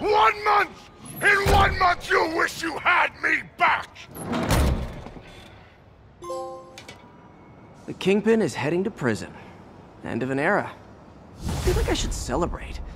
1 month! In 1 month you'll wish you had me back! The Kingpin is heading to prison. End of an era. I feel like I should celebrate.